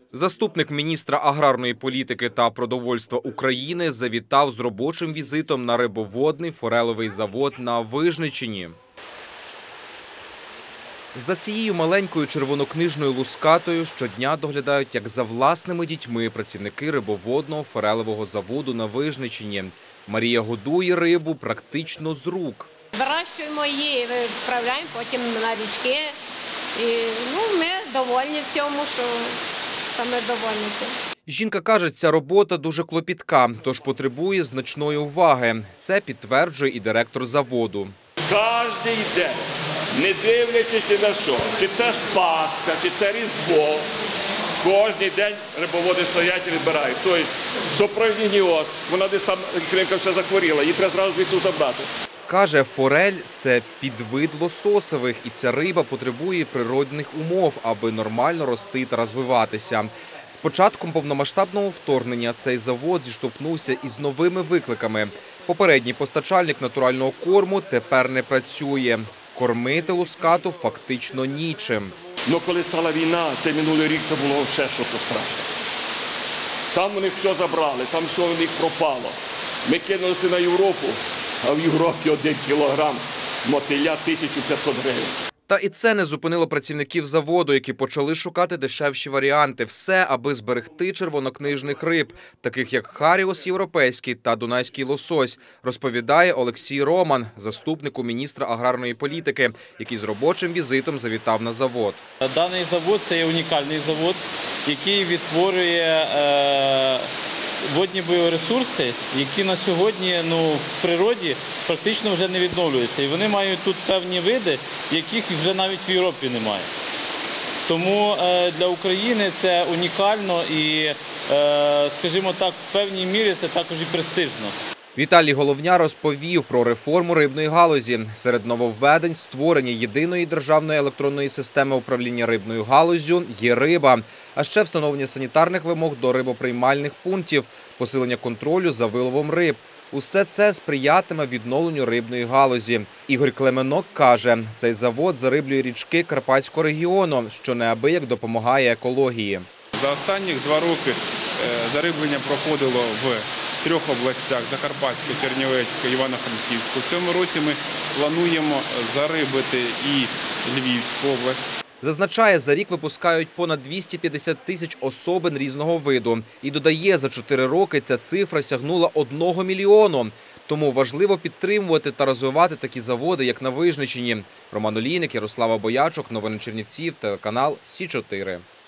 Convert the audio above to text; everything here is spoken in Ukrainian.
Заступник міністра аграрної політики та продовольства України завітав з робочим візитом на рибоводний форелевий завод на Вижничині. За цією маленькою червонокнижною лускатою щодня доглядають, як за власними дітьми, працівники рибоводного форелевого заводу на Вижничині. Марія годує рибу практично з рук. Вирощуємо її, відправляємо потім на річки. І, ми довольні в цьому, що ми довольні цим. Жінка каже, ця робота дуже клопітка, тож потребує значної уваги. Це підтверджує і директор заводу. Кожен день, не дивлячись ні на що, чи це ж Пасха, чи це Різдво, кожен день рибоводи стоять і відбирають. Тобто, сопрогніоз, вона десь там, кринка все захворіла, її треба зразу звідти забрати. Каже, форель – це підвид лососевих, і ця риба потребує природних умов, аби нормально рости та розвиватися. З початком повномасштабного вторгнення цей завод зіштовхнувся із новими викликами. Попередній постачальник натурального корму тепер не працює. Кормити лускату фактично нічим. Ну, коли стала війна, це минулий рік, це було ще щось страшне. Там у них все забрали, там все у них пропало. Ми кинулися на Європу, а в Європі 1 кілограм мотиля 1500 гривень. Та і це не зупинило працівників заводу, які почали шукати дешевші варіанти. Все, аби зберегти червонокнижних риб, таких як харіус європейський та дунайський лосось, розповідає Олексій Роман, заступнику міністра аграрної політики, який з робочим візитом завітав на завод. Даний завод – це є унікальний завод, який відтворює водні біоресурси, які на сьогодні в природі практично вже не відновлюються. І вони мають тут певні види, яких вже навіть в Європі немає. Тому для України це унікально і, скажімо так, в певній мірі це також і престижно. Віталій Головняр розповів про реформу рибної галузі. Серед нововведень – створення єдиної державної електронної системи управління рибною галуззю «Є-риба», а ще встановлення санітарних вимог до рибоприймальних пунктів, посилення контролю за виловом риб. Усе це сприятиме відновленню рибної галузі. Ігор Клименок каже, цей завод зариблює річки Карпатського регіону, що неабияк допомагає екології. За останні 2 роки зариблення проходило в 3 областях – Закарпатська, Чернівецька, Івано-Франківська. В цьому році ми плануємо зарибити і Львівську область. Зазначає, за рік випускають понад 250 тисяч особин різного виду. І додає, за 4 роки ця цифра сягнула 1 мільйону. Тому важливо підтримувати та розвивати такі заводи, як на Вижничині. Роман Олійник, Ярослава Боячук, новини Чернівців, телеканал Сі 4.